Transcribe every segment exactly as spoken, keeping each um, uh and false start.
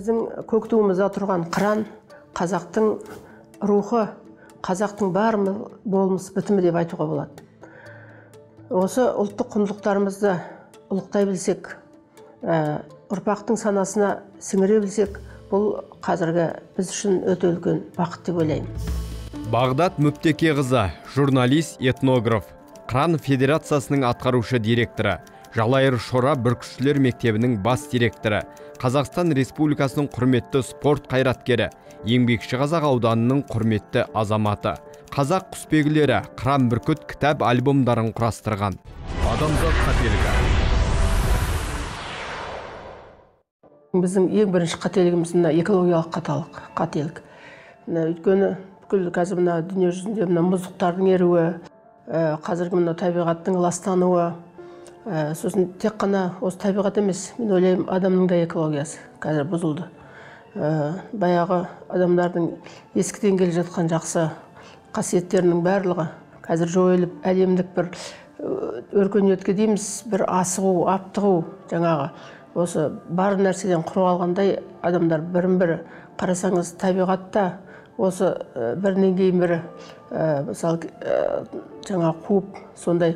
Біздің көк туымызда тұрған қыран қазақтың рухы, қазақтың бар болмыс бітімі деп айтуға болады. Осы ұлттық құндылықтарымызды ұлықтай білсек, ұрпақтың санасына сіңіре білсек, бұл қазіргі біз үшін өте үлкен бақыт деп ойлаймын. Бағдат Мүптекеқызы, журналист, этнограф, Қыран Федерациясының атқарушы директоры, Жалайыр Шора бүркітшілер мектебінің бас директоры, Қазақстан Республикасының құрметті спорт қайраткері, Еңбекші Қазақ ауданының құрметті азаматы, қазақ құсбегілері Қыран бүркіт кітап альбомдарын құрастырған. Адамзат қателігі. Біздің ең бірінші қателігіміз экологиялық қаталық, қателік. Өйткені бүкіл қазір мына дүние жүзінде мына мұздықтардың еруі, қазіргі мына табиғаттың ластануы, сосын тек қана осы табиғат емес, мен ойлаймын, адамның да экологиясы қазір бұзылды. Баяғы адамдардың ескіден келе жатқан жақсы қасиеттерінің барлығы қазір жойылып, әлемдік бір өркениетке дейміз, бір асығу, аптығу, жаңағы осы бар нәрседен құрып алғандай адамдар бірін-бірі қарасаңыз, табиғатта осы бірінен кейін бірі мысалы жаңа қуып, сондай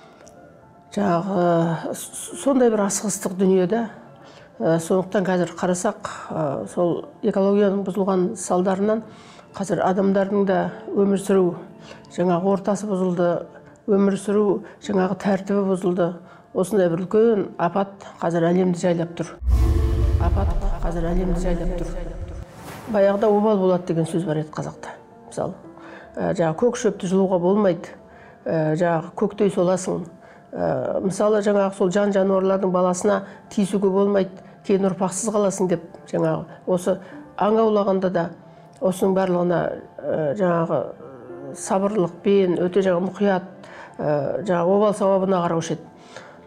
жаңағы сондай бір асығыстық дүниеде. Сондықтан қазір қарасақ, сол экологияның бұзылған салдарынан қазір адамдардың да өмір сүру жаңағы ортасы бұзылды, өмір сүру жаңағы тәртібі бұзылды. Осындай бір үлкен апат қазір әлемді жайлап тұр. Апат қазір әлемді жайлап тұр. Баяғыда обал болады деген сөз бар еді қазақта. Мысалы, жаңағы көк шөпті жұлуға болмайды, жаңағы көктей соласың. Мысалы, жаңағы сол жан жануарлардың баласына тиісуге болмайды, кейін ұрпақсыз қаласың деп, жаңағы осы аң аулағанда да осының барлығына жаңағы сабырлықпен, өте жаңағы мұқият, жаңағы обал сауабына қараушы еді.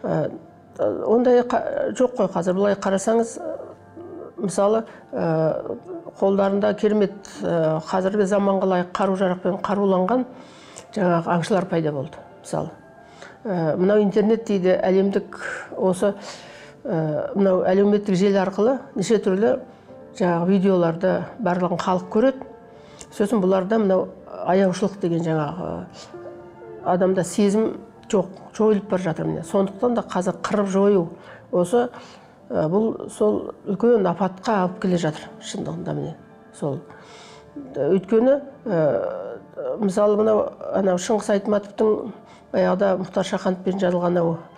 Ондай жоқ қой қазір. Бұлай қарасаңыз, мысалы, қолдарында керемет қазіргі заманға лайық қару-жарақпен қаруланған жаңағы аңшылар пайда болды. Мысалы, мынау интернет дейді, әлемдік осы мынау әлеуметтік желі арқылы неше түрлі жаңағы видеоларды барлығын халық көреді. Сосын бұларда мынау аяушылық деген жаңағы адамда сезім жоқ, жойылып бар жатыр міне. Сондықтан да қазір қырып жою осы бұл сол үлкен апатқа алып келе жатыр шындығында міне. Сол өйткені мысалы мынау анау Шыңғыс Айтматовтың баяғыда Мұхтар Шахановпен жазылған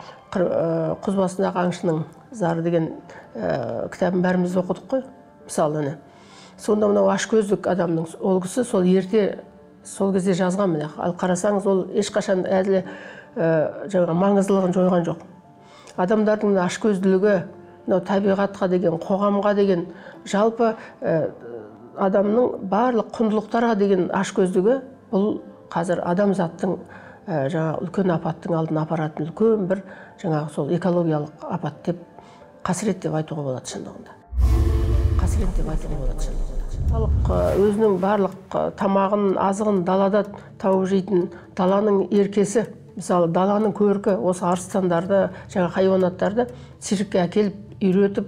Құз басындағы аңшының зары деген кітабын бәріміз оқыдық қой. Мысалы, сонда мынау ашкөздік адамның ол кісі сол ерте сол кезде жазған міне. Ал қарасаңыз, ол ешқашан әділі жаңа маңыздылығын жойған жоқ. Адамдардың ашкөзділігі, табиғатқа деген, қоғамға деген, жалпы адамның барлық құндылықтарға деген ашкөздігі бұл қазір адамзаттың жаңа үлкен апаттың алдын апаратын үлкен бір жаңағы сол экологиялық апат деп, қасірет деп айтуға болады шындығында. Қасірет деп айтуға болады шындығында. Халық өзінің барлық тамағын, азығын далада тауып жейтін даланың еркесі, мысалы, даланың көркі, осы арыстандарды, жаңа хайуанаттарды циркке әкеліп, үйретіп,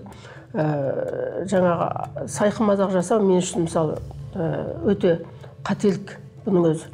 жаңағы сайқы мазақ жасау мен үшін, мысалы, өте қателік бұның өзі.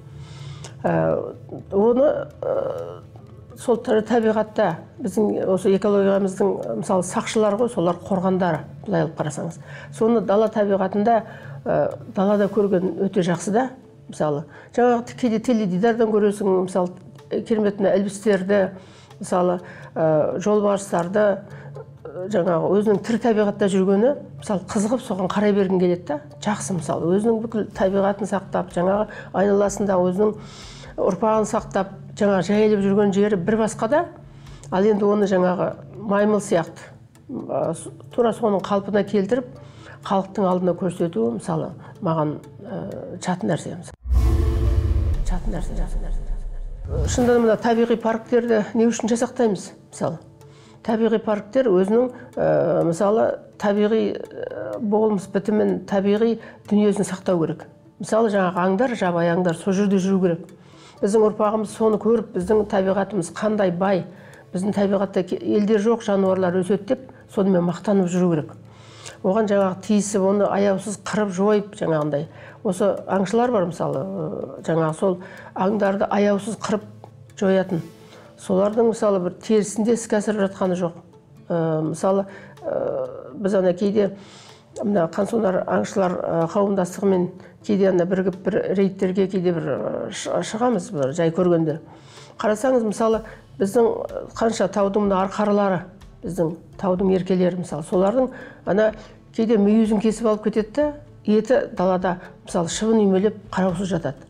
Оны сол табиғатта біздің осы экологиямыздың, мысалы, сақшылар ғой, солар қорғандары, былай алып қарасаңыз. Соны дала табиғатында далада көрген өте жақсы да, мысалы, жаңағы кейде теледидардан көресің, мысалы, кереметіне әлбістерді, мысалы, жолбарыстарды, жаңағы өзінің тірі табиғатта жүргені, мысалы, қызығып соған қарай бергін келеді да, жақсы, мысалы, өзінің бүкіл табиғатын сақтап, жаңағы айналасында өзінің ұрпағын сақтап, жаңағы жайылып жүрген жері бір басқа да, ал енді оны жаңағы маймыл сияқты, тура соның қалпына келтіріп, халықтың алдына көрсету, мысалы, маған жат нәрсе. Жат нәрсе, жат нәрсе. Шынында мына табиғи парктерді не үшін жасақтаймыз? Мысалы, табиғи парктер өзінің, мысалы, табиғи болмыс бітімін, табиғи дүниесін сақтау керек. Мысалы, жаңағы аңдар, жабайы аңдар сол жерде жүру керек. Біздің ұрпағымыз соны көріп, біздің табиғатымыз қандай бай, біздің табиғатта елдер жоқ жануарлар өседі деп, сонымен мақтанып жүру керек. оған жаңағы тиісіп, оны аяусыз қырып жойып, жаңағындай. Осы аңшылар бар мысалы, жаңағы сол аңдарды аяусыз қырып жоятын. Солардың мысалы бір терісінде іске асырып жатқаны жоқ. Мысалы, біз ана кейде мына қансонар аңшылар қауымдастығымен кейде ана бірігіп бір рейдтерге кейде бір шығамыз, бір жай көргенде. Қарасаңыз, мысалы, біздің қанша таудың мына арқарлары, біздің таудың еркелері, мысалы, солардың ана кейде мүйізін кесіп алып кетеді, еті далада, мысалы, шыбын үймелеп қараусыз жатады.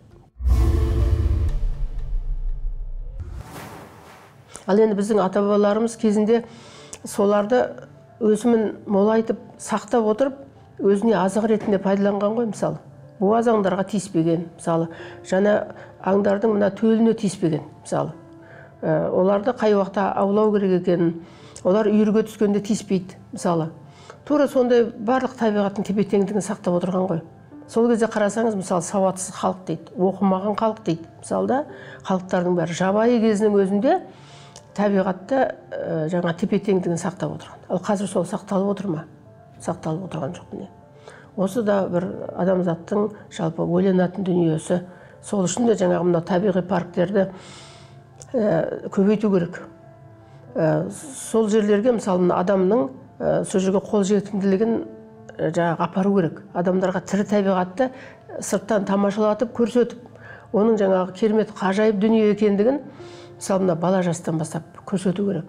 Ал енді біздің ата-бабаларымыз кезінде соларды өсімін молайтып, сақтап отырып, өзіне азық ретінде пайдаланған ғой, мысалы. Буаз аңдарға тиіспеген, мысалы, жаңа аңдардың мына төліне тиіспеген, мысалы. Оларды қай уақытта аулау керек екенін, олар үйірге түскенде тиіспейді, мысалы. Тура сондай барлық табиғаттың тепе-теңдігін сақтап отырған ғой. Сол кезде қарасаңыз, мысалы, сауатсыз халық дейді, оқымаған халық дейді. Мысалы да, халықтардың бәрі жабайы кезінің өзінде табиғатта жаңа тепе-теңдігін сақтап отырған. Ал қазір сол сақталып отыр ма? Сақталып отырған жоқ міне. Осы да бір адамзаттың жалпы ойланатын дүниесі. Сол үшін де жаңағы мына табиғи парктерді көбейту керек. Сол жерлерге мысалы адамның сол жерге қол жетімділігін жаңағы апару керек. Адамдарға тірі табиғатты сырттан тамашалатып, көрсетіп, оның жаңағы керемет ғажайып дүние екендігін мысалы мына бала жастан бастап көрсету керек.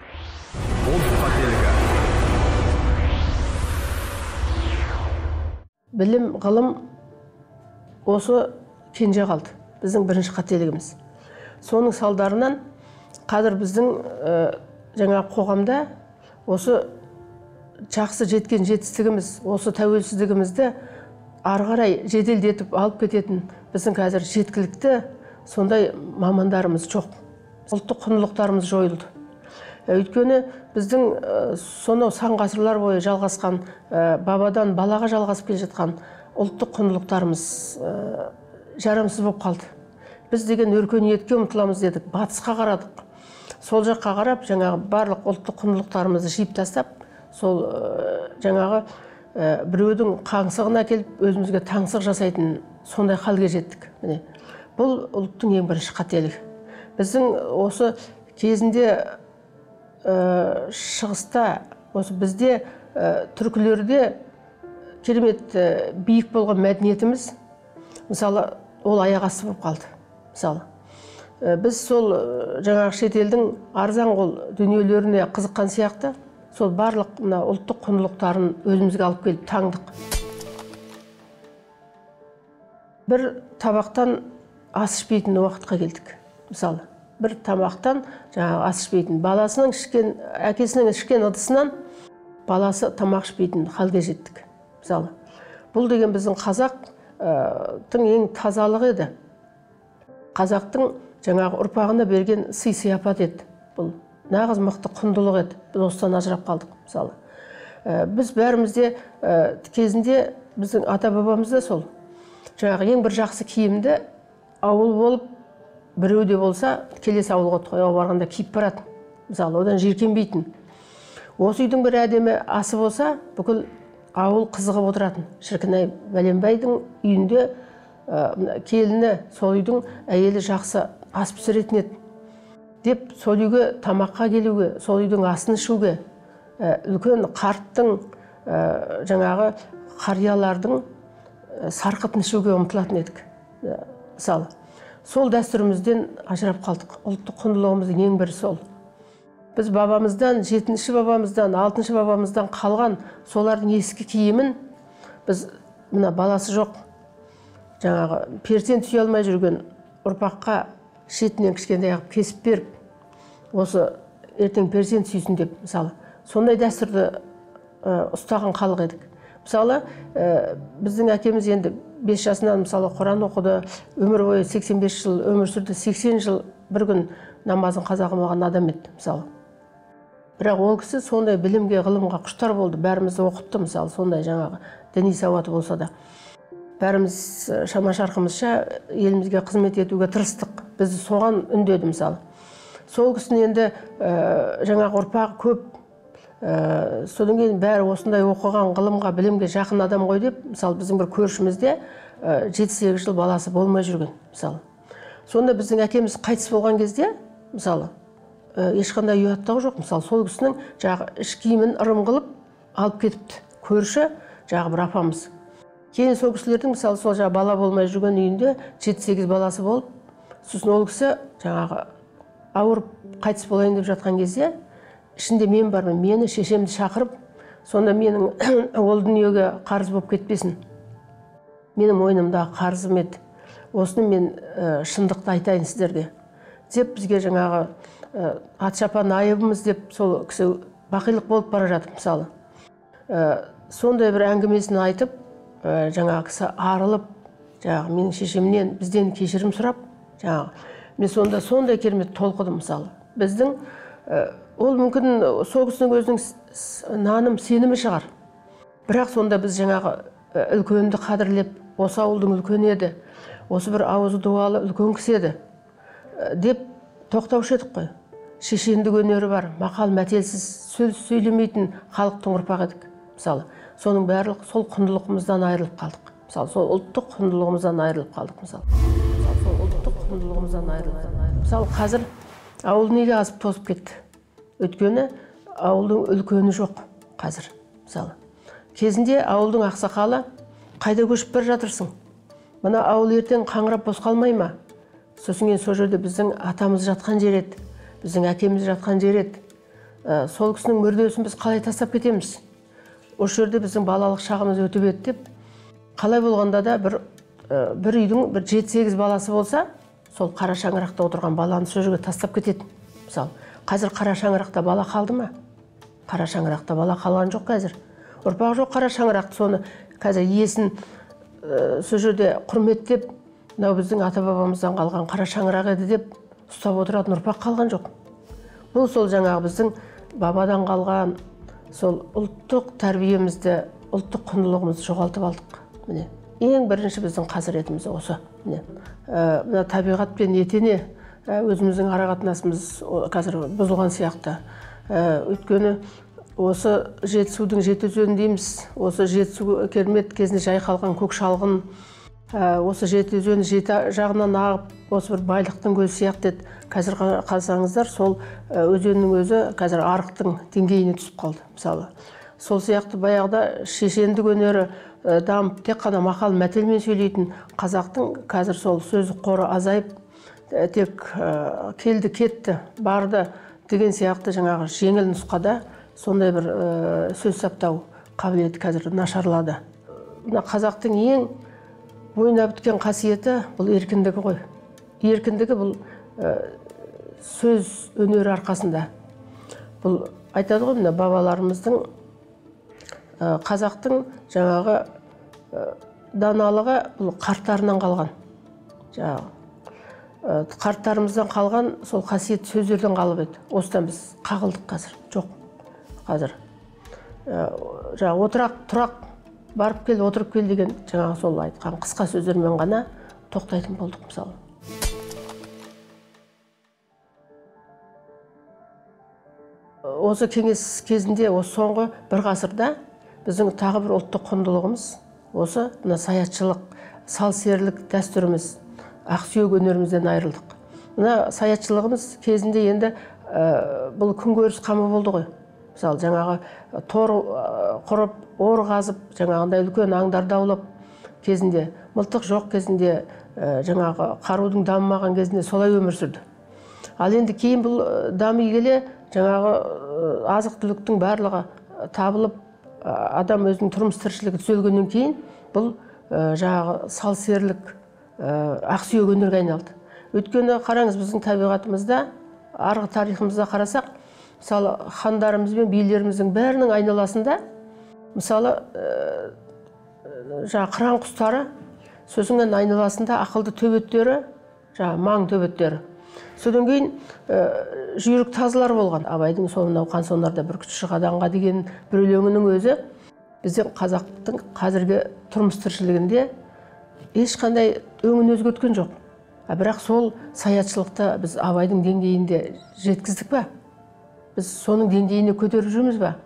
Білім, ғылым осы кенже қалды. Біздің бірінші қателігіміз. Соның салдарынан қазір біздің жаңа қоғамда осы жақсы жеткен жетістігіміз, осы тәуелсіздігімізді ары қарай жеделдетіп алып кететін біздің қазір жеткілікті сондай мамандарымыз жоқ. Ұлттық құндылықтарымыз жойылды. Өйткені біздің сонау сан ғасырлар бойы жалғасқан, бабадан балаға жалғасып келе жатқан ұлттық құндылықтарымыз жарамсыз болып қалды. Біз деген өркениетке ұмтыламыз дедік, батысқа қарадық. Сол жаққа қарап, жаңағы барлық ұлттық құндылықтарымызды жиып тастап, сол жаңағы біреудің қаңсығына келіп, өзімізге таңсық жасайтын сондай халге жеттік. Міне, бұл ұлттың ең бірінші қателігі. Біздің осы кезінде шығыста, осы бізде түркілерде керемет биік болған мәдениетіміз, мысалы, ол аяқ асты болып қалды. Мысалы, біз сол жаңағы шетелдің арзан қол дүниелеріне қызыққан сияқты, сол барлық ұлттық құндылықтарын өзімізге алып келіп таңдық. Бір табақтан ас ішпейтін уақытқа келдік. Мысалы, бір тамақтан жаңағы ас ішпейтін, баласының ішкен, әкесінің ішкен ыдысынан баласы тамақ ішпейтін халге жеттік. Мысалы, бұл деген біздің қазақтың ең тазалығы еді. Қазақтың жаңағы ұрпағына берген сый-сияпат еді. Бұл нағыз мықты құндылық еді. Біз осыдан ажырап қалдық, мысалы. Біз бәрімізде кезінде біздің ата-бабамыз да сол. Жаңағы ең бір жақсы киімді ауыл болып, біреуде болса, келесі ауылға тойға барғанда киіп баратын. Мысалы, одан жиркенбейтін. Осы үйдің бір әдемі асы болса, бүкіл ауыл қызығып отыратын. Шіркін-ай, бәленбайдың үйінде келіні, сол үйдің әйелі жақсы ас пісіретін еді деп, сол үйге тамаққа келуге, сол үйдің асын ішуге, үлкен қарттың, жаңағы қариялардың сарқытын ішуге ұмтылатын едік. Мысалы, сол дәстүрімізден ажырап қалдық. Ұлттық құндылығымыздың ең бірі сол. Біз бабамыздан, жетінші бабамыздан, алтыншы бабамыздан қалған солардың ескі киімін біз мына баласы жоқ, жаңағы перзент сүйе алмай жүрген ұрпаққа шетінен кішкентай қылып кесіп беріп, осы ертең перзент сүйсін деп, мысалы, сондай дәстүрді ұстаған халық едік. Мысалы, біздің әкеміз енді бес жасынан мысалы Құран оқыды, өмір бойы сексен бес жыл өмір сүрді, сексен жыл бір күн намазын қаза қылмаған адам еді, мысалы. Бірақ ол кісі сондай білімге, ғылымға құштар болды, бәрімізді оқытты, мысалы, сондай жаңағы діни сауаты болса да. Бәріміз шама-шарқымызша елімізге қызмет етуге тырыстық. Бізді соған үндеді, мысалы. Сол кісінің енді жаңағы ұрпағы көп, содан кейін бәрі осындай оқыған, ғылымға, білімге жақын адам ғой деп, мысалы біздің бір көршімізде жеті сегіз жыл баласы болмай жүрген, мысалы. Сонда біздің әкеміз қайтыс болған кезде, мысалы, ешқандай ұяттығы жоқ. Мысалы, сол кісінің жағы іш киімін ырым қылып алып кетіпті. Көрші жағы бір апамыз. Кейін сол кісілердің, мысалы, сол жағы бала болмай жүрген үйінде жеті сегіз баласы болып, сосын ол кісі жаңағы ауырып қайтыс болайын деп жатқан кезде, ішінде мен бармын, мені шешемді шақырып, сонда менің ол дүниеге қарыз болып кетпесін. Менің мойнымдағы қарызым еді. Осыны мен шындықты айтайын сіздерге. Деп бізге жаңағы ат-шапан айыбымыз деп сол кісі бақилық болып бара жатыр, мысалы. Сондай бір әңгімесін айтып, жаңағы кісі арылып, жаңағы менің шешемнен бізден кешірім сұрап, жаңағы мен сонда сондай керемет толқыдым, мысалы. Біздің ол мүмкін сол кісінің өзінің наным сенімі шығар. Бірақ сонда біз жаңағы үлкенді қадірлеп, осы ауылдың үлкені еді, осы бір ауызы дуалы үлкен кісі еді деп тоқтаушы едік қой. Шешендік өнері бар, мақал мәтелсіз сөз сөйлемейтін халықтың ұрпағы едік, мысалы. Соның барлық сол құндылығымыздан айырылып қалдық. Мысалы, сол ұлттық құндылығымыздан айырылып қалдық, мысалы. Сол ұлттық құндылығымыздан айырылып қалдық. Мысалы, қазір ауыл неге азып тозып кетті? Өйткені ауылдың үлкені жоқ қазір, мысалы. Кезінде ауылдың ақсақалы қайда көшіп бір жатырсың? Мына ауыл ертең қаңырап бос қалмай ма? Сосын кейін сол жерде біздің атамыз жатқан жер еді, біздің әкеміз жатқан жер еді. Сол кісінің мүрдесін біз қалай тастап кетеміз? Осы жерде біздің балалық шағымыз өтіп еді деп, қалай болғанда да бір бір үйдің бір жеті сегіз баласы болса, сол қара шаңырақта отырған баланы сол жерге тастап кетеді. Мысалы, қазір қара шаңырақта бала қалды ма? Қара шаңырақта бала қалған жоқ қазір. Ұрпақ жоқ қара шаңырақты, соны қазір иесін сол жерде құрметтеп, мынау біздің ата-бабамыздан қалған қара шаңырақ еді деп ұстап отыратын ұрпақ қалған жоқ. Бұл сол жаңағы біздің бабадан қалған сол ұлттық тәрбиемізді, ұлттық құндылығымызды жоғалтып алдық. Міне, ең бірінші біздің қасіретіміз осы. Міне, мына табиғатпен етене өзіміздің арақатынасымыз қазір бұзылған сияқты. Өйткені осы Жетісудың жеті өзені дейміз, осы Жетісу керемет кезінде жайқалған көк шалғын, осы жеті өзені жеті жағынан ағып, осы бір байлықтың көзі сияқты еді. Қазір қарасаңыздар, сол өзеннің өзі қазір арықтың деңгейіне түсіп қалды, мысалы. Сол сияқты баяғыда шешендік өнері дамып, тек қана мақал мәтелмен сөйлейтін қазақтың қазір сол сөздік қоры азайып, тек келді кетті, барды деген сияқты жаңағы жеңіл нұсқада сондай бір сөз саптау қабілеті қазір нашарлады. Мына қазақтың ең бойына біткен қасиеті бұл еркіндігі ғой. Еркіндігі бұл сөз өнері арқасында. Бұл айтады ғой, мына бабаларымыздың қазақтың жаңағы даналығы бұл қарттарынан қалған. Жаңағы қарттарымыздан қалған сол қасиет сөздерден қалып еді. Осыдан біз қағылдық қазір. Жоқ. Қазір жаңағы отырақ, тұрақ, барып кел, отырып кел деген жаңағы сол айтқан қысқа сөздермен ғана тоқтайтын болдық, мысалы. Осы кеңес кезінде, осы соңғы бір ғасырда біздің тағы бір ұлттық құндылығымыз осы мына саятшылық, сал-серілік дәстүріміз, ақсүйек өнерімізден айырылдық. Мына саятшылығымыз кезінде енді бұл күнкөріс қамы болды ғой. Мысалы, жаңағы тор құрып, ор қазып, жаңағындай үлкен аңдарды аулап кезінде, мылтық жоқ кезінде, жаңағы қарудың дамымаған кезінде солай өмір сүрді. Ал енді кейін бұл дами келе, жаңағы азық-түліктің барлығы табылып, адам өзінің тұрмыс тіршілігі түзелгеннен кейін бұл жаңағы сал-серілік, ақсүйек өнерге айналды. Өйткені қараңыз, біздің табиғатымызда, арғы тарихымызда қарасақ, мысалы, хандарымыз бен билеріміздің бәрінің айналасында, мысалы, жаңағы қыран құстары, сөзінің айналасында ақылды төбеттері, жаңағы маң төбеттері. Содан кейін жүйрік тазылар болған. Абайдың сол мынау қансонарда бір күші қадаңға деген бір өлеңінің өзі біздің қазақтың қазіргі тұрмыс тіршілігінде ешқандай өңін өзгерткен жоқ. Бірақ сол саятшылықты біз Абайдың деңгейінде жеткіздік па? Біз соның деңгейіне көтеріп жүрміз ба?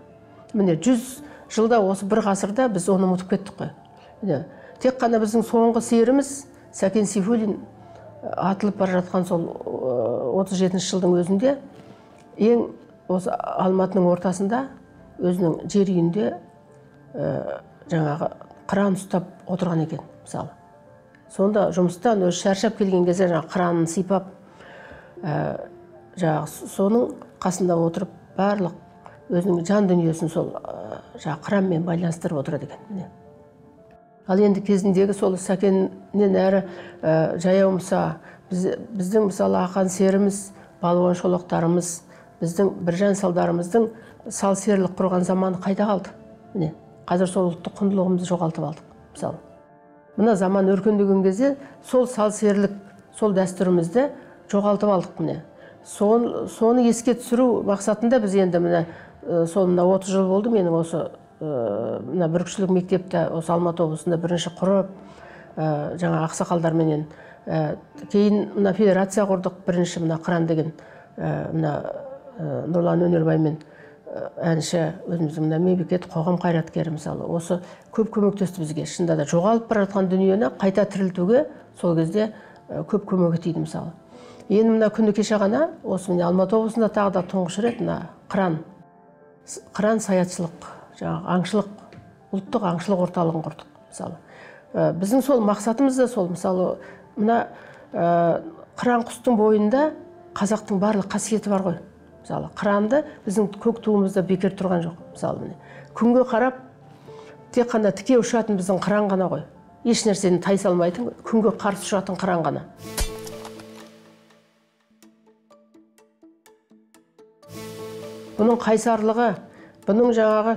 Міне жүз жылда осы бір ғасырда біз оны ұмытып кеттік қой. Міне тек қана біздің соңғы серіміз Сәкен Сейфуллин атылып бара жатқан сол отыз жетінші жылдың өзінде ең осы Алматының ортасында өзінің жер үйінде жаңағы қыран ұстап отырған екен, мысалы. Сонда жұмыстан өзі шаршап келген кезде жаңағы қыранын сипап, жаңағы соның қасында отырып барлық өзінің жан дүниесін сол жаңағы қыранмен байланыстырып отырады екен. Ал енді кезіндегі сол Сәкеннен әрі жаяу мұса, біздің мысалы ақан серіміз, балуан шолақтарымыз, біздің біржан салдарымыздың сал серілік құрған заманы қайда қалды? Міне, қазір сол ұлттық құндылығымызды жоғалтып алдық, мысалы. Мына заман өркендеген кезде сол сал серілік, сол дәстүрімізді жоғалтып алдық, міне. Соны еске түсіру мақсатында біз енді міне сол мына отыз жыл болды менің осы мына бүркітшілік мектепті осы Алматы облысында бірінші құрып, жаңа ақсақалдарменен кейін мына федерация құрдық, бірінші мына қыран деген мына Нұрлан Өнербаймен әнші, өзіміздің мына мемлекет қоғам қайраткері, мысалы, осы көп көмектесті бізге. Шынында да жоғалып бара жатқан дүниені қайта тірілтуге сол кезде көп көмегі тиді, мысалы. Енді мына күні кеше ғана осы міне Алматы облысында тағы да тұңғыш рет мына қыран қыран саятшылық, жаңағы аңшылық, ұлттық аңшылық орталығын құрдық, мысалы. Біздің сол мақсатымыз да сол, мысалы, мына қыран құстың бойында қазақтың барлық қасиеті бар ғой. Мысалы, қыранды біздің көк туымызда бекер тұрған жоқ, мысалы, міне. Күнге қарап, тек қана тіке ұшатын біздің қыран ғана ғой. Еш нәрсені тай салмайтын, күнге қарсы ұшатын қыран ғана. Бұның қайсарлығы, бұның жаңағы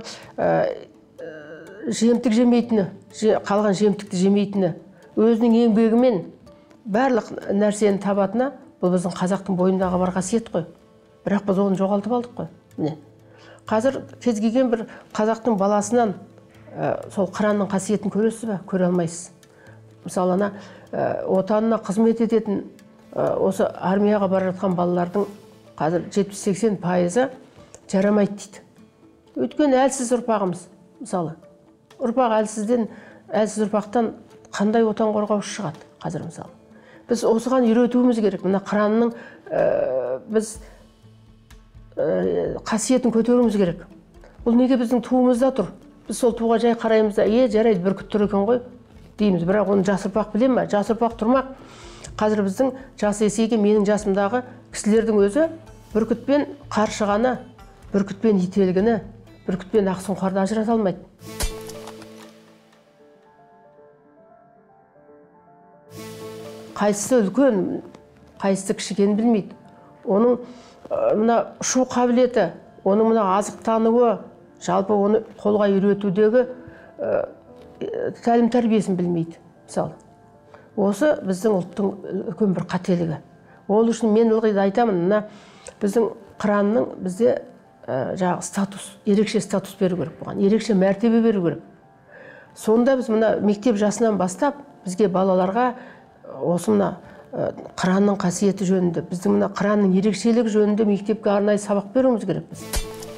жемтік жемейтіні, қалған жемтікті жемейтіні, өзінің еңбегімен барлық нәрсені табатына, бұл біздің қазақтың бойындағы бар қасиет қой. Бірақ біз оны жоғалтып алдық қой. Міне. Қазір кез келген бір қазақтың баласынан сол қыранның қасиетін көресіз бе? Көре алмайсыз. Мысалы, ана отанына қызмет ететін осы армияға бара жатқан балалардың қазір жетпіс-сексен пайызы жарамайды дейді. Өйткені әлсіз ұрпағымыз, мысалы. Ұрпақ әлсізден, әлсіз ұрпақтан қандай отан қорғаушы шығады қазір, мысалы. Біз осыған үйретуіміз керек. Мына қыранның біз қасиетін көтеруіміз керек. Бұл неге біздің туымызда тұр? Біз сол туға жай қараймыз да, е, жарайды, бүркіт тұр екен ғой дейміз. Бірақ оны жас ұрпақ біле ме? Жас ұрпақ тұрмақ. Қазір біздің жас есейген менің жасымдағы кісілердің өзі бүркітпен қаршығаны, бүркітпен ителгіні, бүркітпен ақсұңқарды ажырата алмайды. Қайсысы үлкен, қайсысы кішігенін білмейді. Оның мына ұшу қабілеті, оның мына азық тануы, жалпы оны қолға үйретудегі тәлім тәрбиесін білмейді, мысалы. Осы біздің ұлттың үлкен бір қателігі. Ол үшін мен ылғи айтамын, мына біздің қыранның бізде жаңағы статус, ерекше статус беру керек бұған, ерекше мәртебе беру керек. Сонда біз мына мектеп жасынан бастап бізге балаларға осы мына қыранның қасиеті жөнінде, біздің мына қыранның ерекшелігі жөнінде мектепке арнайы сабақ беруіміз керек біз.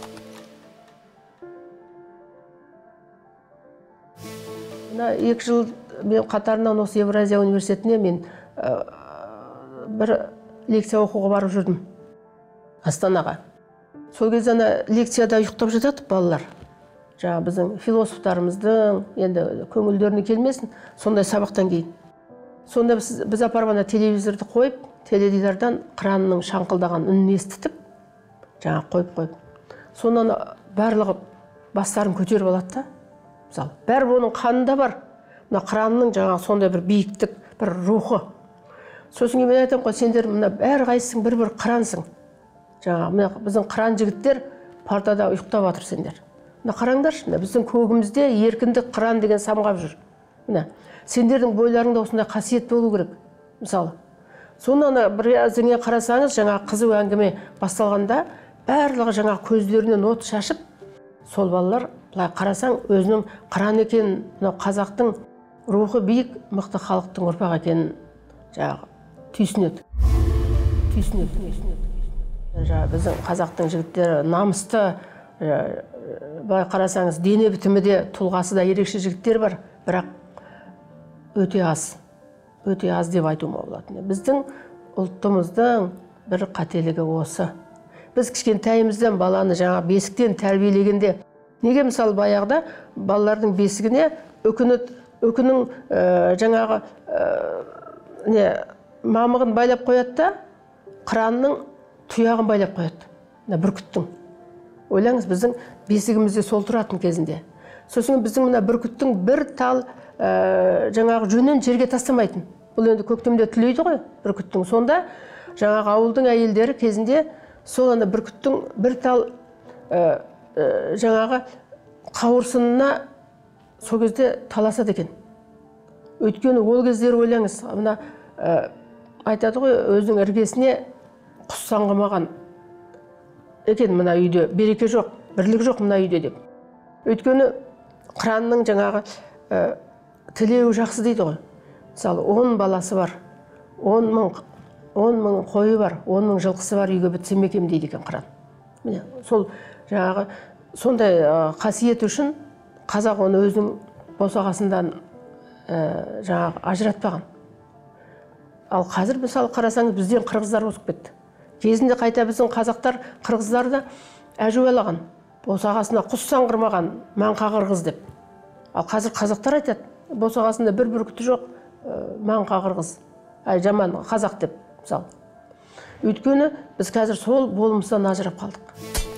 Мына екі жыл мен қатарынан осы Евразия университетіне мен бір лекция оқуға барып жүрдім Астанаға. Сол кезде ана лекцияда ұйықтап жатады балалар. Жаңа біздің философтарымыздың енді көңілдеріне келмесін, сондай сабақтан кейін. Сонда біз, біз апарып ана телевизорды қойып, теледидардан қыранның шаңқылдаған үнін естітіп, жаңа қойып-қойып. Сонан барлығы бастарын көтеріп алады да. Мысалы, бәрі оның қанында бар. Мына қыранның жаңа сондай бір биіктік, бір рухы. Сосын мен айтам ғой, сендер мына бәрі қайсың бір-бір қырансың. Жаңа мына біздің қыран жігіттер партада ұйықтап жатыр сендер. Мына қараңдаршы, біздің көгімізде еркіндік қыран деген самғап жүр. Мына сендердің бойларыңда осындай қасиет болу керек, мысалы. Сонан біразыңе қарасаңыз, жаңа қызу әңгіме басталғанда, барлығы жаңа көздерінен от шашып, сол балалар былай қарасаң, өзінің қыран екенін, қазақтың рухы биік, мықты халықтың ұрпақ екенін жаңағы түйсінеді. Түйсінеді, түйсінеді. Жаңа біздің қазақтың жігіттері намысты, былай қарасаңыз дене бітімі де тұлғасы да ерекше жігіттер бар, бірақ өте аз, өте аз деп айтуыма болады. Біздің ұлттымыздың бір қателігі осы. Біз кішкентайымыздан баланы жаңа бесіктен тәрбиелегенде, неге мысалы баяғыда балалардың бесігіне үкінің жаңағы не мамығын байлап қояды да, қыранның тұяғын байлап қояды, бүркіттің. Ойлаңыз, біздің бесігімізде сол тұратын кезінде. Сосын біздің мына бүркіттің бір тал жаңағы жөнін жерге тастамайтын. Бұл енді көктемде түлейді ғой, бүркіттің. Сонда жаңағы ауылдың әйелдері кезінде сол ана бүркіттің бір тал жаңағы қауырсынына сол кезде таласады екен. Өйткені ол кездері ойлаңыз, мына айтады ғой, өзінің іргесіне құс саңғымаған екен мына үйде, береке жоқ, бірлік жоқ мына үйде деп. Өйткені қыранның жаңағы тілеуі жақсы дейді ғой. Мысалы, он баласы бар, он мың қойы бар, он мың жылқысы бар, үйге бітсем екем дейді екен қыран. Міне, сол жаңағы сондай қасиет үшін қазақ оны өзінің босағасынан жаңағы ажыратпаған. Ал қазір мысалы қарасаңыз бізден қырғыздар өсіп кетті. Кезінде қайта біздің қазақтар қырғыздарды әжуалаған, босағасына құс саңғырмаған маңқа қырғыз деп. Ал қазір қазақтар айтады, босағасында бір бүркіті жоқ маңқа қырғыз, ай жаман қазақ деп, мысалы. Өйткені біз қазір сол болмыстан ажырап қалдық.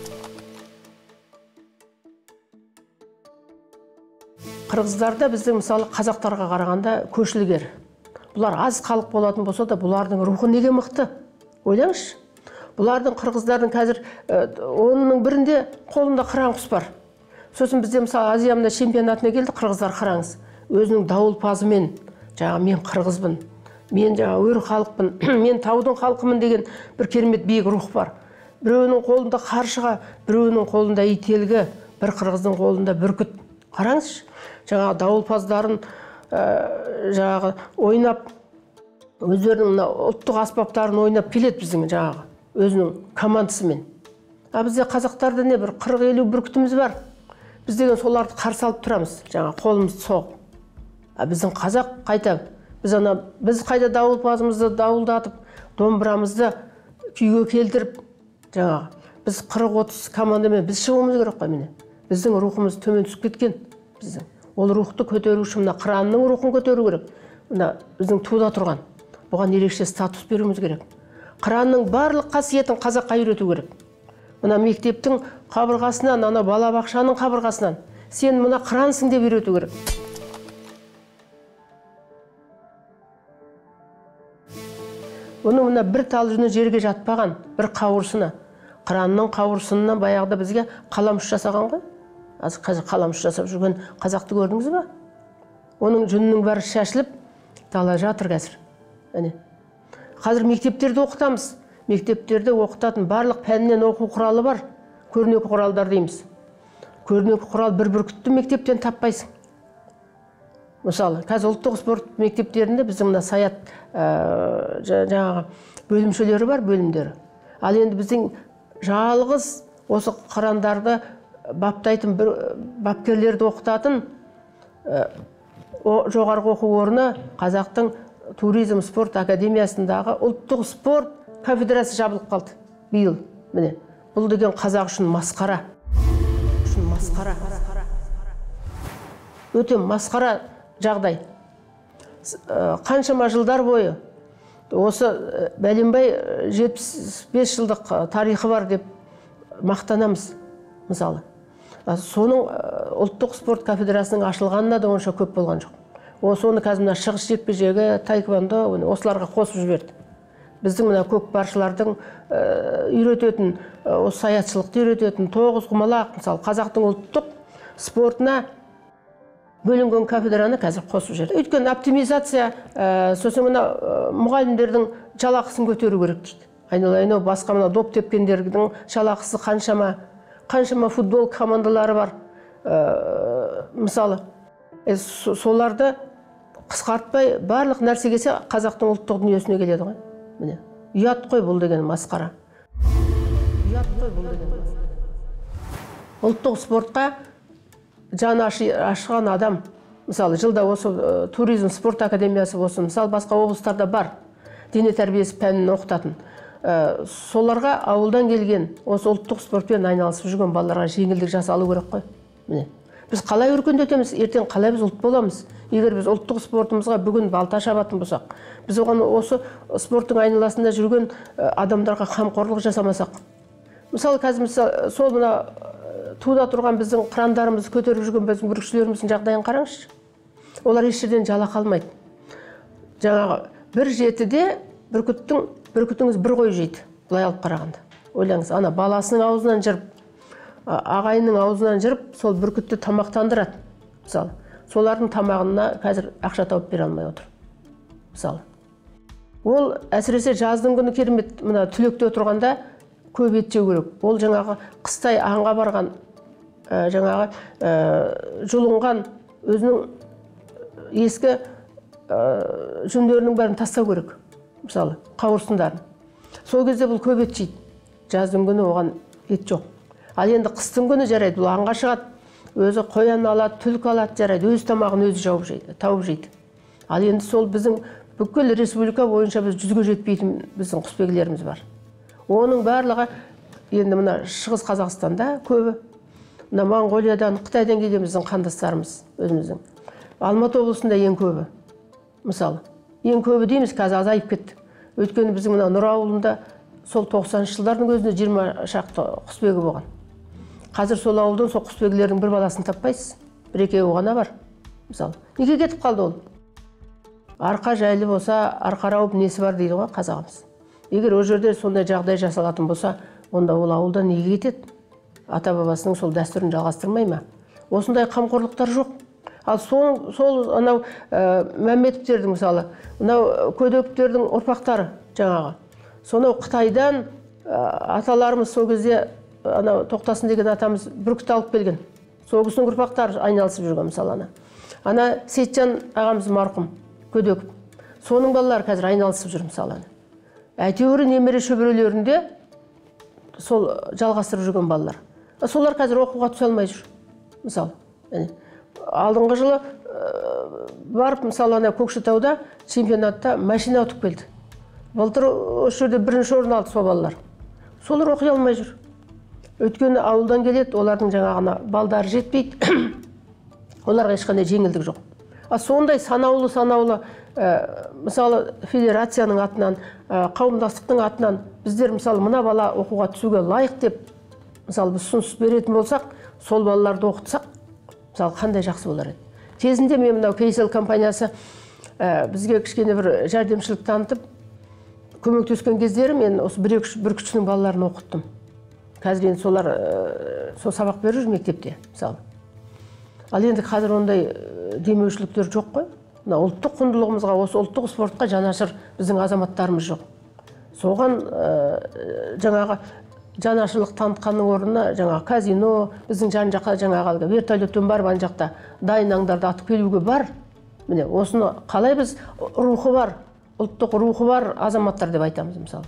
Қырғыздарда біздің мысалы қазақтарға қарағанда көшілгер. Бұлар аз халық болатын болса да, бұлардың рухы неге мықты? Ойлаңызшы. Бұлардың қырғыздардың қазір онының бірінде қолында қыран құс бар. Сосын бізде мысалы Азиямда чемпионатына келді, қырғыздар қараңыз. Өзінің дауылпазымен, жаңа мен қырғызбын, мен жаңа өр халықпын, мен таудың халқымын деген бір керемет биік рух бар. Біреуінің қолында қаршыға, біреуінің қолында ителгі, бір қырғыздың қолында бүркіт. Қараңызшы, жаңа дауылпаздарын жаңағы ойнап, өздерінің ұлттық аспаптарын ойнап келеді біздің жаңағы өзінің командасымен. А бізде қазақтарда не бір қырық елу бүркітіміз бар. Біз деген соларды қарсы алып тұрамыз, жаңа қолымызды соғып. А біздің қазақ қайта, біз ана біз қайда дауылпазымызды дауылдатып, домбырамызды күйге келтіріп, жаңа біз қырық отыз командамен біз шығуымыз керек қой міне. Біздің рухымыз төмен түсіп кеткен біздің. Ол рухты көтеру үшін мына қыранның рухын көтеру керек. Мына біздің туда тұрған. Бұған ерекше статус беруіміз керек. Қыранның барлық қасиетін қазаққа үйрету керек. Мына мектептің қабырғасынан, ана балабақшаның қабырғасынан сен мына қырансың деп үйрету керек. Оның мына бір тал жүні жерге жатпаған, бір қауырсыны. Қыранның қауырсынынан баяғыда бізге қаламүш жасаған ғой. Қазір қаламүш жасап жүрген қазақты көрдіңіз бе? Оның жүнінің бәрі шашылып, дала жатыр қазір. Қазір мектептерде оқытамыз. Мектептерде оқытатын барлық пәннен оқу құралы бар. Көрнекі құралдар дейміз. Көрнекі құрал бір бүркітті мектептен таппайсың. Мысалы, қазір ұлттық спорт мектептерінде біздің мына саят жаңағы бөлімшелері бар, бөлімдері. Ал енді біздің жалғыз осы қырандарды баптайтын бір бапкерлерді оқытатын жоғарғы оқу орны Қазақтың туризм спорт академиясындағы ұлттық спорт кафедрасы жабылып қалды биыл. Міне, бұл деген қазақ үшін масқара. Үшін масқара. Өте масқара жағдай. Қаншама жылдар бойы осы бәленбай жетпіс бес жылдық тарихы бар деп мақтанамыз, мысалы. Соның ұлттық спорт кафедрасының ашылғанына да онша көп болған жоқ. Соны қазір мына шығыс жекпе-жегі, таеквондо осыларға қосып жіберді. Біздің мына көкпаршылардың үйрететін, осы саятшылықты үйрететін тоғыз құмалақ, мысалы, қазақтың ұлттық спортына бөлінген кафедраны қазір қосып жіберді. Өйткені оптимизация, сосын мына мұғалімдердің жалақысын көтеру керек дейді. Айналайын, басқа мына доп тепкендердің жалақысы қаншама, қаншама футбол командалары бар. Мысалы, соларды қысқартпай барлық нәрсе келсе қазақтың ұлттық дүниесіне келеді ғой. Міне, ұят қой бұл деген масқара. Ұят қой бұл деген масқара. Ұлттық спортқа жаны ашыған адам, мысалы жылда осы туризм спорт академиясы болсын, мысалы басқа облыстарда бар дене тәрбиесі пәнін оқытатын. Соларға ауылдан келген осы ұлттық спортпен айналысып жүрген балаларға жеңілдік жасалу керек қой. Міне. Біз қалай өркендетеміз, ертең қалай біз ұлт боламыз? Егер біз ұлттық спортымызға бүгін балта шабатын болсақ, біз оған осы спорттың айналасында жүрген адамдарға қамқорлық жасамасақ. Мысалы, қазір мысалы, сол мына туда тұрған біздің қырандарымызды көтеріп жүрген біздің бүркітшілеріміздің жағдайын қараңызшы. Олар еш жерден жалақы алмайды. Жаңағы бір жетіде бүркіттің бүркітіңіз бір қой жейді, былай алып қарағанда. Ойлаңыз, ана баласының аузынан жырып, ағайының аузынан жырып, сол бүркітті тамақтандырады. Мысалы, солардың тамағына қазір ақша тауып бере алмай отыр. Мысалы. Ол әсіресе жаздың күні керемет, мына түлекте отырғанда көп ет жеу керек. Ол жаңағы қыстай аңға барған, жаңағы жұлынған өзінің ескі жүндерінің бәрін тастау керек. Мысалы, қауырсындарын. Сол кезде бұл көп ет жейді. Жаздың күні оған ет жоқ. Ал енді қыстың күні жарайды, бұл аңға шығады, өзі қоян алады, түлкі алады, жарайды, өз тамағын өзі жауып жейді, тауып жейді. Ал енді сол біздің бүкіл республика бойынша біз жүзге жетпейтін біздің құсбегілеріміз бар. Оның барлығы енді мына Шығыс Қазақстанда көбі, мына Моңғолиядан, Қытайдан келген біздің қандастарымыз өзіміздің. Алматы облысында ең көбі. Мысалы, ең көбі дейміз, қазір азайып кетті. Өйткені біздің мына Нұра ауылында сол тоқсаныншы жылдардың өзінде жиырма шақты құсбегі болған. Қазір сол ауылдан сол құсбегілердің бір баласын таппайсыз. Бір екеуі ғана бар. Мысалы, неге кетіп қалды ол? Арқа жайлы болса, арқа рауып несі бар дейді ғой қазағымыз. Егер о жерде сондай жағдай жасалатын болса, онда ол ауылдан неге кетеді? Ата бабасының сол дәстүрін жалғастырмай ма? Осындай қамқорлықтар жоқ. Ал сол, сол анау Мәмбетовтердің мысалы, анау Көдөптердің ұрпақтары жаңағы. Сонау Қытайдан аталарымыз сол кезде анау Тоқтасын деген атамыз бүркіт алып келген. Сол кісінің ұрпақтары айналысып жүрген мысалы ана. Ана Сейтжан ағамыз марқұм Көдөков. Соның балалары қазір айналысып жүр мысалы. Әйтеуір немере шөберелерінде сол жалғастырып жүрген балалар. Солар қазір оқуға түсе алмай жүр. Мысалы, алдыңғы жылы барып, мысалы, ана Көкшетауда чемпионатта машина ұтып келді. Былтыр осы жерде бірінші орын алды сол балалар. Солар оқи алмай жүр. Өйткені ауылдан келеді, олардың жаңағына балдары жетпейді. Оларға ешқандай жеңілдік жоқ. А сондай санаулы-санаулы, мысалы, федерацияның атынан, қауымдастықтың атынан біздер, мысалы, мына бала оқуға түсуге лайық деп, мысалы, біз ұсыныс беретін болсақ, сол балаларды оқытсақ, мысалы, қандай жақсы болар еді. Кезінде мен мынау Кейсел компаниясы бізге кішкене бір жәрдемшілік танытып, көмектескен кездері мен осы бүркітшінің балаларын оқыттым. Қазір енді солар сол сабақ беріп жүр мектепте, мысалы. Ал енді қазір ондай демеушіліктер жоқ қой. Мына ұлттық құндылығымызға, осы ұлттық спортқа жанашыр біздің азаматтарымыз жоқ. Соған жаңағы жанашырлық танытқанның орнына жаңағы казино, біздің жан жаққа жаңағы вертолеттен барып ан жақта дайын аңдарды атып келуге бар. Міне, осыны қалай біз рухы бар, ұлттық рухы бар азаматтар деп айтамыз мысалы.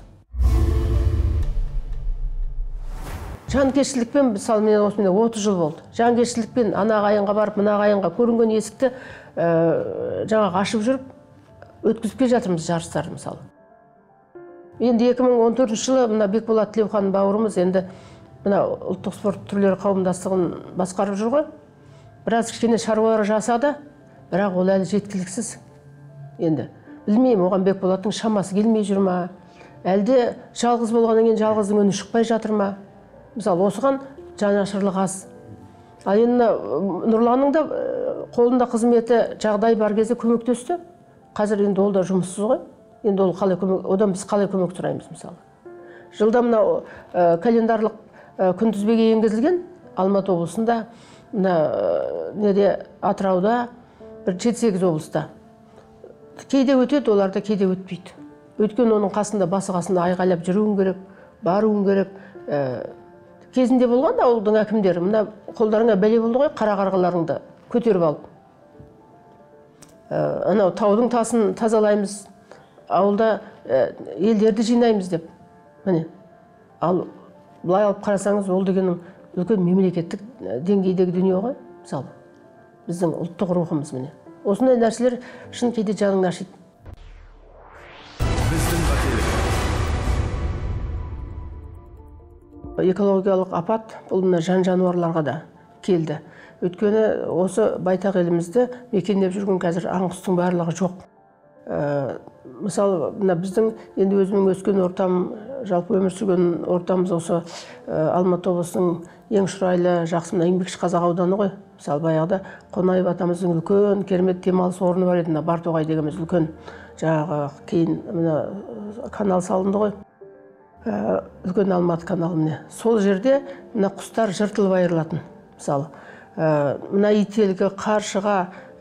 Жанкештілікпен, мысалы, мен осымен отыз жыл болды. Жанкештілікпен ана ағайынға барып, мына ағайынға көрінген есікті жаңағы ашып жүріп, өткізіп келе жатырмыз жарыстарды мысалы. Енді екі мың он төртінші жылы мына Бекболат Тілеухан бауырымыз енді мына ұлттық спорт түрлері қауымдастығын басқарып жүр ғой. Біраз кішкене шаруалар жасады, бірақ ол әлі жеткіліксіз. Енді білмеймін, оған Бекболаттың шамасы келмей жүр ма? Әлде жалғыз болғаннан кейін жалғыздың үні шықпай жатыр ма? Мысалы, осыған жанашырлық аз. Ал енді Нұрланның да қолында қызметі жағдай бар кезде көмектесті. Қазір енді ол да жұмыссыз ғой. Енді ол қалай көмек, одан біз қалай көмек сұраймыз мысалы. Жылда мынау календарлық күнтізбеге енгізілген Алматы облысында, мына неде Атырауда бір жеті сегіз облыста. Кейде өтеді, оларда кейде өтпейді. Өйткені оның қасында, басы қасында айғайлап жүруің керек, баруың керек. Кезінде болған ауылдың әкімдері, мына қолдарыңа бәле болды ғой, қара қарғаларыңды көтеріп алып. Анау таудың тасын тазалаймыз, ауылда елдерді жинаймыз деп. Міне, ал былай алып қарасаңыз, ол дегенің үлкен мемлекеттік деңгейдегі дүние ғой, мысалы. Біздің ұлттық рухымыз міне. Осындай нәрселер шын кейде жаныңды ашиды. Экологиялық апат бұл жан жануарларға да келді. Өйткені осы байтақ елімізді мекендеп жүрген қазір аң-құстың барлығы жоқ. Мысалы, біздің енді өзімнің өскен ортам, жалпы өмір сүрген ортамыз осы Алматы облысының ең шұрайлы, жақсы еңбекші қазақ ауданы ғой. Мысалы, баяғыда Қонаев атамыздың үлкен керемет демалыс орны бар еді, Бартоғай дегеніміз үлкен, жаңағы кейін мына канал салынды ғой. Үлкен Алматы каналы міне. Сол жерде мына құстар жыртылып айырылатын. Мысалы, мына ителгі, қаршыға,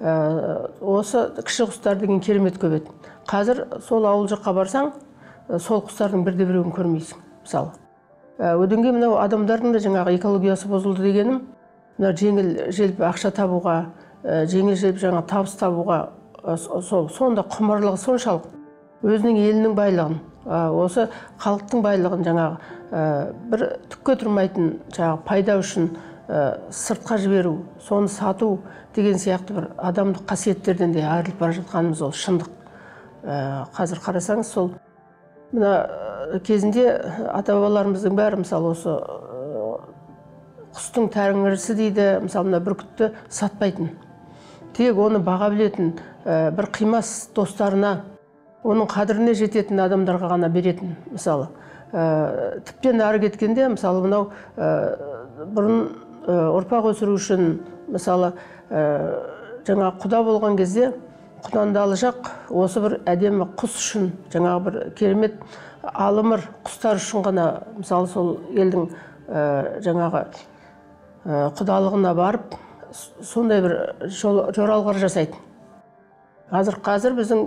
осы кіші құстар деген керемет көп еді. Қазір сол ауыл жаққа барсаң, сол құстардың бірде біреуін көрмейсің, мысалы. Одан кейін мынау адамдардың да жаңағы экологиясы бұзылды дегенім, мына жеңіл желпі ақша табуға, жеңіл желпі жаңа табыс табуға, сол сонда құмарлығы соншалық өзінің елінің байлығын, осы халықтың байлығын жаңағы бір түкке тұрмайтын жаңағы пайда үшін сыртқа жіберу, соны сату деген сияқты бір адамдық қасиеттерден де айырылып бара жатқанымыз ол шындық. Қазір қарасаңыз, сол мына кезінде ата-бабаларымыздың бәрі мысалы осы құстың тәңірісі дейді, мысалы мына бүркітті сатпайтын. Тек оны баға білетін, бір қимас достарына, оның қадіріне жететін адамдарға ғана беретін, мысалы. Тіптен ары кеткенде, мысалы мынау бұрын ұрпақ өсіру үшін, мысалы жаңа құда болған кезде құнандалы жақ осы бір әдемі құс үшін, жаңағы бір керемет алымыр құстар үшін ғана, мысалы сол елдің жаңағы құдалығына барып, сондай бір жоралғыр жасайды. Қазір қазір біздің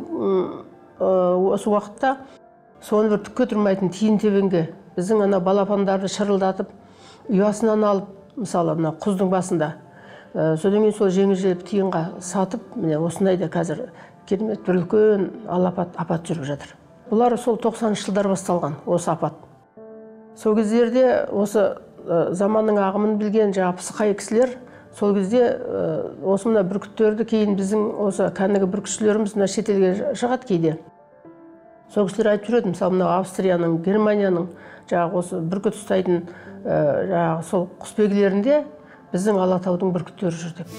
осы уақытта соны бір түкке тұрмайтын тиын тебенге біздің ана балапандарды шырылдатып, ұясынан алып, мысалы мына құздың басында, содан кейін сол жеңіл желпі тиынға сатып, міне осындайда қазір керемет бір үлкен алапат апат жүріп жатыр. Бұлар сол тоқсаныншы жылдар басталған осы апат. Сол кездерде осы заманның ағымын білген жаңағы пысықай кісілер сол кезде осы мына бүркіттерді кейін біздің осы кәнігі бүркітшілеріміз мына шетелге шығады кейде. Сол кісілер айтып жүреді, мысалы мына Австрияның, Германияның жаңағы осы бүркіт ұстайтын жаңағы сол құсбегілерінде біздің Алатаудың бүркіттері жүр деп.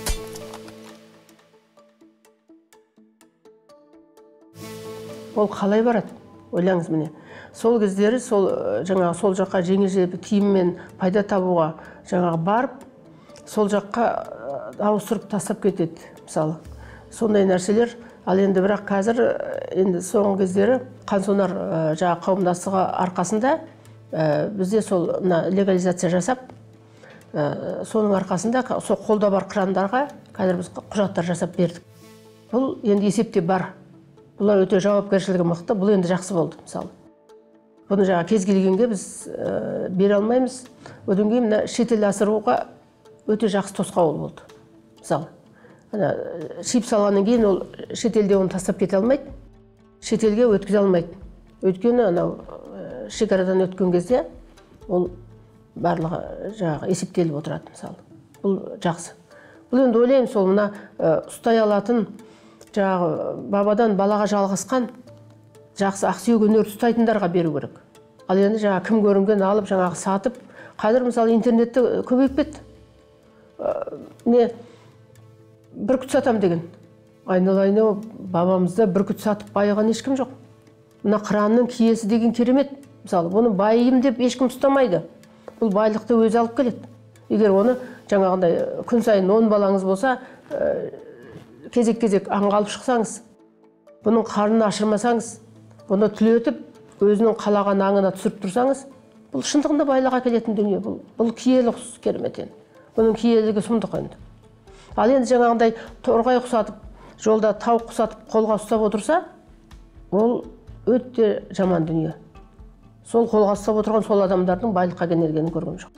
Ол қалай барады? Ойлаңыз міне. Сол кездері сол жаңағы сол жаққа жеңіл желпі тиынмен пайда табуға жаңағы барып, сол жаққа ауыстырып тастап кетеді, мысалы. Сондай нәрселер. Ал енді бірақ қазір енді соңғы кездері қансонар жаңағы қауымдастығы арқасында бізде сол легализация жасап, соның арқасында сол қолда бар қырандарға қазір біз құжаттар жасап бердік. Бұл енді есепте бар. Бұлар өте жауапкершілігі мықты, бұл енді жақсы болды, мысалы. Бұны жаңа кез келгенге біз бере алмаймыз. Одан кейін шетел асыруға өте жақсы тосқауыл болды, мысалы. Шип салғаннан кейін ол шетелде оны тастап кете алмайды, шетелге өткізе алмайды. Өйткені анау шекарадан өткен кезде ол барлығы жаңағы есептеліп отырады, мысалы. Бұл жақсы. Бұл енді ойлаймын, сол мына ұстай алатын, жаңағы бабадан балаға жалғасқан жақсы ақсүйек өнерді ұстайтындарға беру керек. Ал енді жаңағы кім көрінген алып, жаңағы сатып, қазір мысалы интернетте көбейіп кетті. Не бүркіт сатам деген. Айналайын, бабамызда бүркіт сатып байыған ешкім жоқ. Мына қыранның киесі деген керемет. Мысалы, бұны байым деп ешкім ұстамайды. Бұл байлықты өзі алып келеді. Егер оны жаңағындай күн сайын он балаңыз болса, кезек-кезек аңға алып шықсаңыз, бұның қарнын ашырмасаңыз, бұны түлетіп, өзінің қалаған аңына түсіріп тұрсаңыз, бұл шындығында байлыға келетін дүние. Бұл киелі құс керемет. Бұның киелігі сұмдық енді. Ал енді жаңағындай торғай құсатып, жолда тауық құсатып, қолға ұстап отырса, ол өте жаман дүние. Сол қолға ұстап отырған сол адамдардың байлыққа кенелгенін көрген жоқ.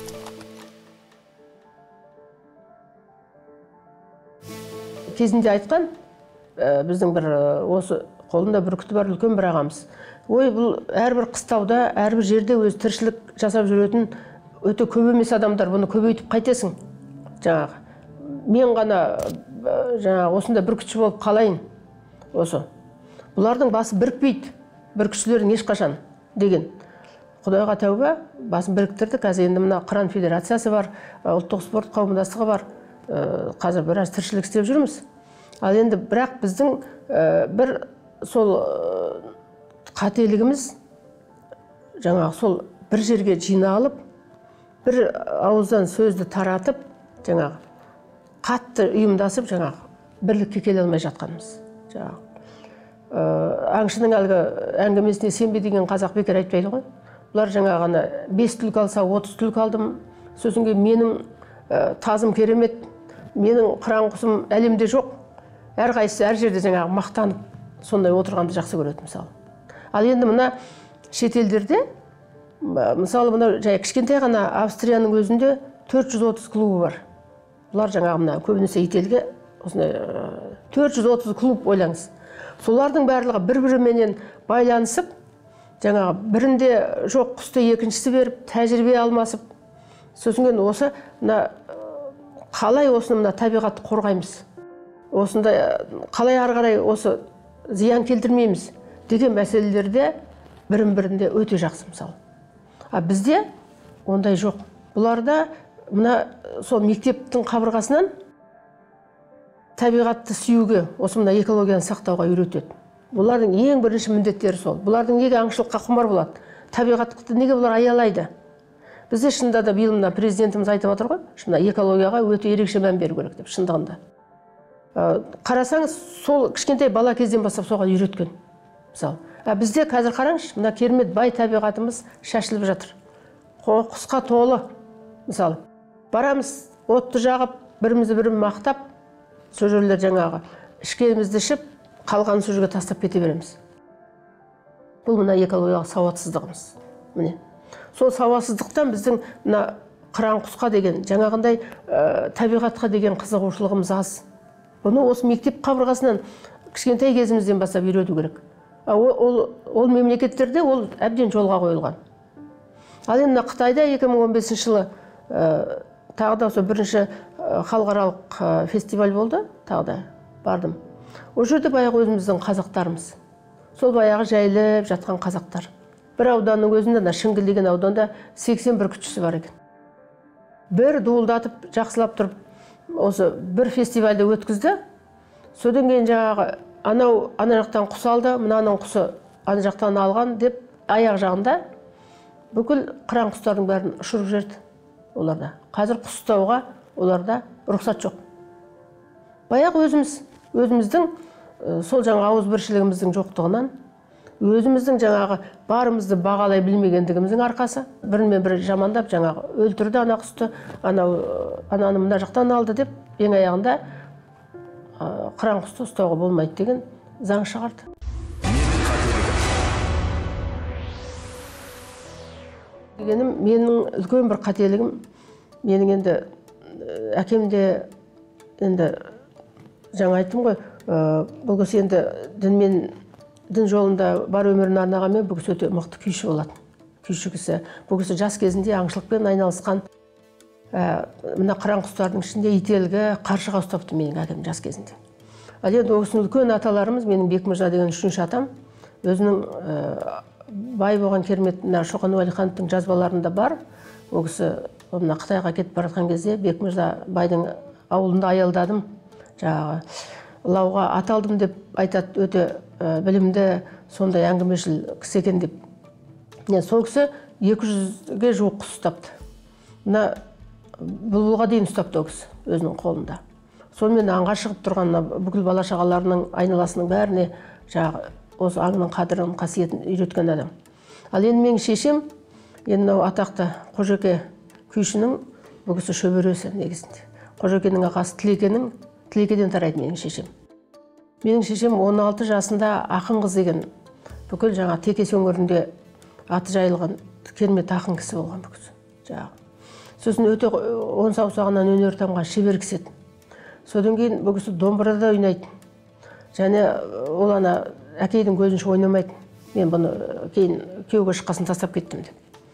Кезінде айтқан, біздің бір осы қолында бүркіті бар үлкен бір ағамыз. Ой, бұл әрбір қыстауда, әрбір жерде өз тіршілік жасап жүретін өте көп емес адамдар, бұны көбейтіп қайтесің. Жаңағы, мен ғана жаңағы осында бір күші болып қалайын. Осы. Бұлардың басы бірікпейді, бір күшілердің ешқашан деген. Құдайға тәуба, басын біріктірді. Қазір енді мына Қыран Федерациясы бар, ұлттық спорт қауымдастығы бар. Қазір біраз тіршілік істеп жүрміз. Ал енді бірақ біздің бір сол қателігіміз жаңағы сол бір жерге жиналып, бір ауыздан сөзді таратып, жаңағы қатты ұйымдасып, жаңағы бірлікке келе алмай жатқанымыз. Жаңағы аңшының әлгі әңгімесіне сенбе деген қазақ бекер айтпайды ғой. Бұлар жаңағы ғана бес түлкі алса, отыз түлкі алдым. Сосын кейін менің тазым керемет, менің қыран құсым әлемде жоқ. Әрқайсысы әр жерде жаңағы мақтанып, сондай отырғанды жақсы көреді мысалы. Ал енді мына шетелдерде, мысалы мына жай кішкентай ғана Австрияның өзінде төрт жүз отыз клубы бар. Бұлар жаңағы мына көбінесе ителге осындай төрт жүз отыз клуб ойлаңыз. Солардың барлығы бір-біріменен байланысып, жаңағы бірінде жоқ құсты екіншісі беріп, тәжірибе алмасып, сосын кейін осы қалай осыны мына табиғатты қорғаймыз, осында қалай ары қарай осы зиян келтірмейміз деген мәселелерде бірін-бірінде өте жақсы мысалы. А бізде ондай жоқ. Бұларда мына сол мектептің қабырғасынан табиғатты сүюге, осы мына экологияны сақтауға үйретеді. Бұлардың ең бірінші міндеттері сол. Бұлардың неге аңшылыққа құмар болады? Табиғатты неге бұлар аялайды? Бізде шынында да биыл мына президентіміз айтып отыр ғой, шынында экологияға өте ерекше мән беру керек деп, шындығында. Қарасаңыз, сол кішкентай бала кезден бастап соған үйреткен. Мысалы, бізде қазір қараңыз, мына керемет бай табиғатымыз шашылып жатыр. Құсқа толы. Мысалы, барамыз, отты жағып, бірімізді бірін мақтап, сол жерлер жаңағы ішкенімізді ішіп, қалғанын сол жерге тастап кете береміз. Бұл мына экологиялық сауатсыздығымыз. Міне. Сол сауатсыздықтан біздің мына қыран құсқа деген, жаңағындай табиғатқа деген қызығушылығымыз аз. Бұны осы мектеп қабырғасынан кішкентай кезімізден бастап үйрету керек. Ол мемлекеттерде ол әбден жолға қойылған. Ал енді Қытайда екі мың он бесінші жылы тағы да осы бірінші халықаралық фестиваль болды, тағы да бардым. Ол жерде баяғы өзіміздің қазақтарымыз. Сол баяғы жайылып жатқан қазақтар. Бір ауданның өзінде, Шыңғыл деген ауданда сексен бір күшісі бар екен. Бір дуылдатып, жақсылап тұрып, осы бір фестивальді өткізді. Содан кейін жаңағы анау ана жақтан құс алды, мынаның құсы ана жақтан алған деп аяқ жағында бүкіл қыран құстардың бәрін ұшырып жерді оларда. Қазір құс ұстауға оларда рұқсат жоқ. Баяғы өзіміз, өзіміздің сол жаңа ауызбіршілігіміздің жоқтығынан, өзіміздің жаңағы барымызды бағалай білмегендігіміздің арқасы, бірінмен бірі жамандап жаңағы өлтірді ана құсты, ананы мына жақтан алды деп, ең аяғында қыран құсты ұстауға болмайды деген заң шығарды. Дегенім, менің үлкен бір қателігім, менің енді әкемде енді жаңа айттым ғой, бұл кісі енді дінмен дін жолында бар өмірін арнағанмен бұл кісі өте мықты күйші болады. Күйші кісі. Бұл кісі жас кезінде аңшылықпен айналысқан, мына қыран құстардың ішінде ителгі, қаршыға ұстапты менің әкем жас кезінде. Ал енді осының үлкен аталарымыз, менің Бекмырза деген үшінші атам, өзінің бай болған керемет Шоқан Уәлихановтың жазбаларында бар. Ол кісі мына Қытайға кетіп бара жатқан кезде Бекмырза байдың ауылында аялдадым, жаңағы лауға ат алдым деп айтады, өте білімді, сондай әңгімешіл кісі екен деп. Сол кісі екі жүзге жуық құс ұстапты. Мына бұлбұлға дейін ұстапты ол кісі өзінің қолында. Сонымен аңға шығып тұрған бүкіл бала-шағаларының айналасының бәріне жаңағы осы аңның қадірін, қасиетін үйреткен адам. Ал енді менің шешем, енді атақты Қожеке күйшінің бұл кісі шөбересі негізінде. Қожекенің ағасы Тілекенің, Тілекеден тарайды менің шешем. Менің шешем он алты жасында ақын қыз деген бүкіл жаңа Текес өңірінде аты жайылған керемет ақын кісі болған бұл кісі. Сосын өте он саусағынан өнер тамған шебер кісі еді. Содан кейін бұл кісі домбырада ойнайды. Және ол ана әкейдің көзінше ойнамайды. Мен бұны кейін күйеуге шыққасын тастап кеттім деп.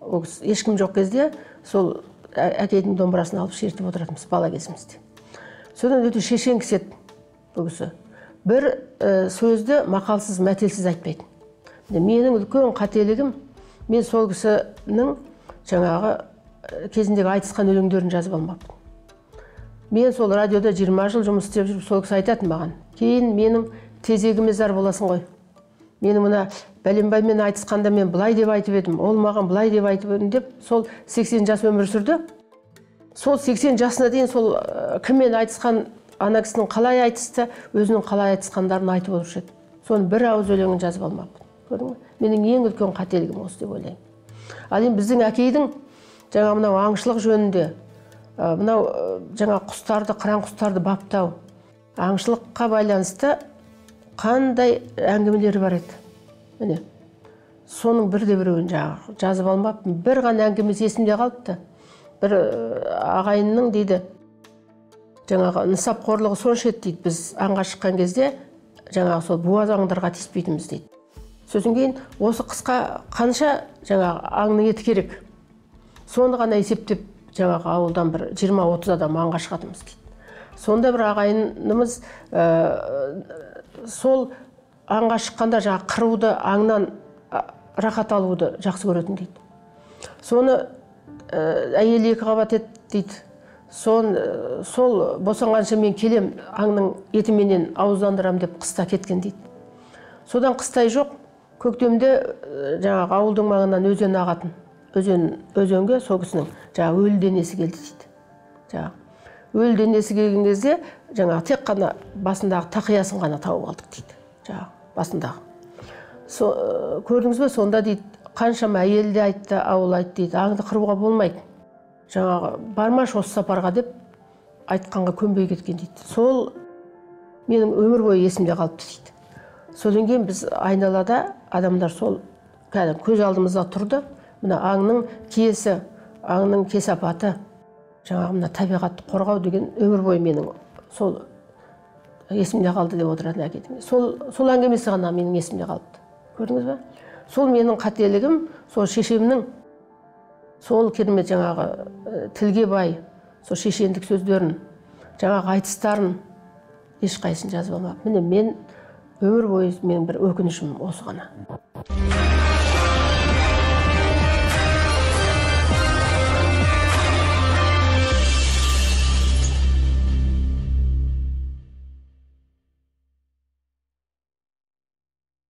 ол кісі ешкім жоқ кезде сол әкейдің домбырасын алып шертіп отыратынбыз бала кезімізде. Содан өте шешен кісі еді бұл кісі. Бір сөзді мақалсыз, мәтелсіз айтпайтын. Менің үлкен қателігім, мен сол кісінің жаңағы кезіндегі айтысқан өлеңдерін жазып алмаппын. Мен сол радиода жиырма жыл жұмыс істеп жүріп, сол кісі айтатын маған: кейін менің тезегіме зар боласың ғой. Менің мына бәленбаймен айтысқанда мен былай деп айтып едім, ол маған былай деп айтып едім деп, сол сексен жас өмір сүрді. Сол сексен жасына дейін сол кіммен айтысқан, ана кісінің қалай айтысты, өзінің қалай айтысқандарын айтып отырушы еді. Соны бір ауыз өлеңін жазып алмаппын. Көрдің бе? Менің ең үлкен қателігім осы деп ойлаймын. Ал енді біздің әкейдің жаңа мынау аңшылық жөнінде, мынау жаңа құстарды, қыран құстарды баптау, аңшылыққа байланысты қандай әңгімелері бар еді. Міне, соның бірде-біреуін жазып алмаппын. Бір ғана әңгімесі есімде қалыпты. Бір ағайынның дейді, жаңағы нысап қорлығы сонша еді дейді, біз аңға шыққан кезде жаңағы сол буаз аңдарға тиіспейтінбіз дейді. Сосын кейін осы қысқа қанша жаңағы аңның еті керек, соны ғана есептеп жаңағы ауылдан бір жиырма отыз адам аңға шығатынбыз дейді. Сонда бір ағайынымыз сол аңға шыққанда жаңағы қыруды, аңнан рахат алуды жақсы көретін дейді. Соны әйелі екі қабат ет дейді. Сол босанғанша мен келем, аңның етіменен ауыздандырам деп қыста кеткен дейді. Содан қыстай жоқ, көктемде жаңағы ауылдың маңынан өзен ағатын. Өзенге сол кісінің жаңағы өлі денесі келді дейді. Өлі денесі келген кезде жаңағы тек қана басындағы тақиясын ғана тауып алдық дейді. Жаңағы басындағы. Көрдіңіз бе, сонда дейді, қаншама әйел де айтты, ауыл айтты дейді, аңды қыруға болмайды. Жаңағы бармаш осы сапарға деп айтқанға көнбей кеткен дейді. Сол менің өмір бойы есімде қалыпты дейді. Содан кейін біз айналада адамдар сол көз алдымызда тұрды. Мына аңның киесі, аңның кесапаты, жаңағы мына табиғатты қорғау деген өмір бойы менің сол есімде қалды деп отыратын әкедім. Сол әңгімесі ғана менің есімде қалыпты. Көрдіңіз бе? Сол менің қателігім, сол шешемнің сол керемет жаңағы тілге бай, сол шешендік сөздерін, жаңағы айтыстарын ешқайсысын жазып алмаппын. Міне мен өмір бойы менің бір өкінішім осы ғана.